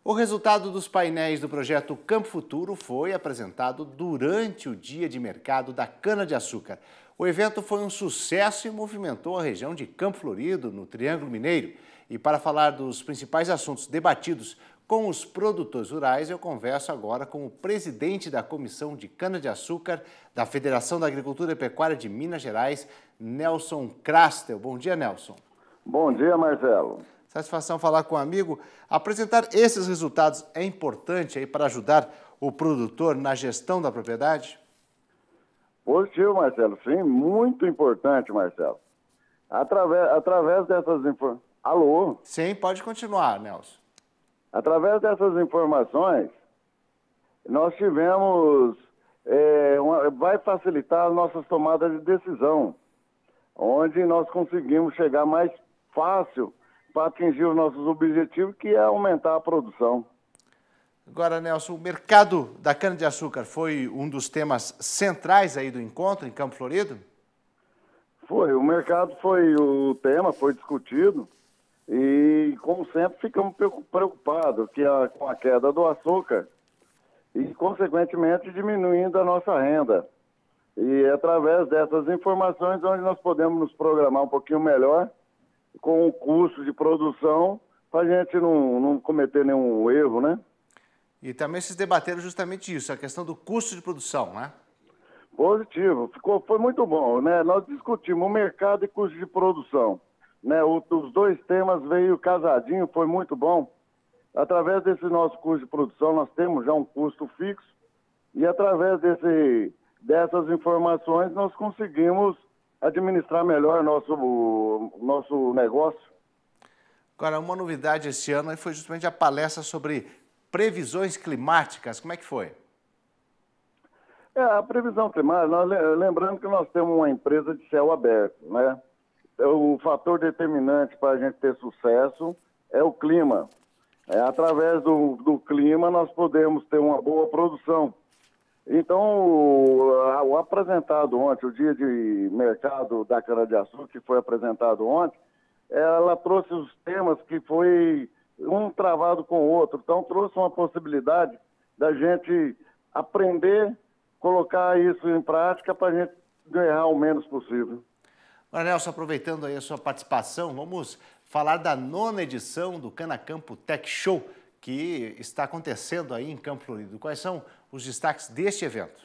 O resultado dos painéis do projeto Campo Futuro foi apresentado durante o Dia de Mercado da Cana-de-Açúcar. O evento foi um sucesso e movimentou a região de Campo Florido, no Triângulo Mineiro. E para falar dos principais assuntos debatidos com os produtores rurais, eu converso agora com o presidente da Comissão de Cana-de-Açúcar da Federação da Agricultura e Pecuária de Minas Gerais, Nelson Krastel. Bom dia, Nelson. Bom dia, Marcelo. Satisfação falar com um amigo. Apresentar esses resultados é importante aí para ajudar o produtor na gestão da propriedade? Positivo, Marcelo. Sim, muito importante, Marcelo. Através dessas informações... Alô? Sim, pode continuar, Nelson. Através dessas informações, nós tivemos... vai facilitar as nossas tomadas de decisão, onde nós conseguimos chegar mais fácil para atingir os nossos objetivos, que é aumentar a produção. Agora, Nelson, o mercado da cana-de-açúcar foi um dos temas centrais aí do encontro em Campo Florido? Foi, o mercado foi o tema, foi discutido e, como sempre, ficamos preocupados com a queda do açúcar e, consequentemente, diminuindo a nossa renda. E é através dessas informações onde nós podemos nos programar um pouquinho melhor com o custo de produção, para a gente não cometer nenhum erro, né? E também vocês debateram justamente isso, a questão do custo de produção, né? Positivo, foi muito bom, né? Nós discutimos o mercado e custo de produção, né? Os dois temas veio casadinho, foi muito bom. Através desse nosso custo de produção, nós temos já um custo fixo e através dessas informações nós conseguimos administrar melhor nosso negócio. Agora, uma novidade esse ano foi justamente a palestra sobre previsões climáticas. Como é que foi? A previsão climática, lembrando que nós temos uma empresa de céu aberto, né? O fator determinante para a gente ter sucesso é o clima. Através do clima nós podemos ter uma boa produção. Então, o apresentado ontem, o dia de mercado da cana-de-açúcar, que foi apresentado ontem, ela trouxe os temas que foi um travado com o outro. Então, trouxe uma possibilidade da gente aprender, colocar isso em prática para a gente ganhar o menos possível. Agora, Nelson, aproveitando aí a sua participação, vamos falar da 9ª edição do Canacampo Tech Show, que está acontecendo aí em Campo Florido. Quais são os destaques deste evento?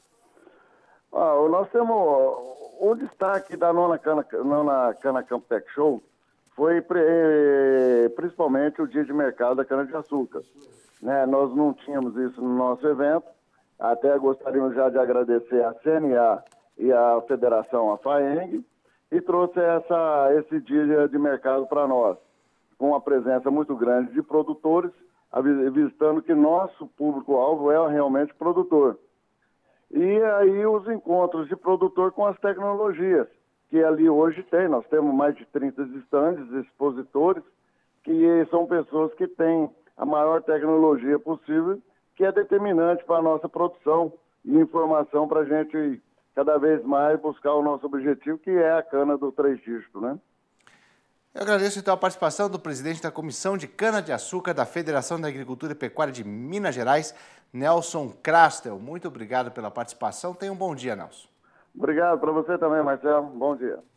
Nós temos o destaque da 9ª Canacampo Tech Show foi principalmente o dia de mercado da cana-de-açúcar. Né? Nós não tínhamos isso no nosso evento, até gostaríamos já de agradecer a CNA e a Federação, a FAENG, e trouxe esse dia de mercado para nós, com uma presença muito grande de produtores, visitando que nosso público-alvo é realmente produtor. E aí os encontros de produtor com as tecnologias, que ali hoje tem. Nós temos mais de 30 estandes, expositores, que são pessoas que têm a maior tecnologia possível, que é determinante para a nossa produção e informação para a gente cada vez mais buscar o nosso objetivo, que é a cana do 3 dígitos, né? Eu agradeço então a participação do presidente da Comissão de Cana-de-Açúcar da Federação da Agricultura e Pecuária de Minas Gerais, Nelson Krastel. Muito obrigado pela participação. Tenha um bom dia, Nelson. Obrigado para você também, Marcelo. Bom dia.